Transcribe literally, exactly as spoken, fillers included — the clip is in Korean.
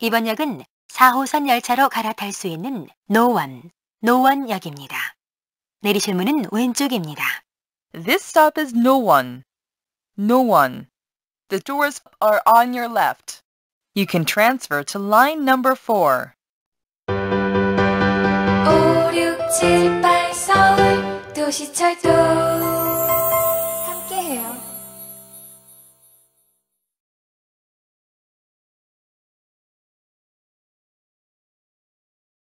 이번 역은 사 호선 열차로 갈아탈 수 있는 노원, 노원역입니다. 내리실 문은 왼쪽입니다. This stop is Nowon. Nowon. The doors are on your left. You can transfer to line number four. 오육칠팔 서울 도시철도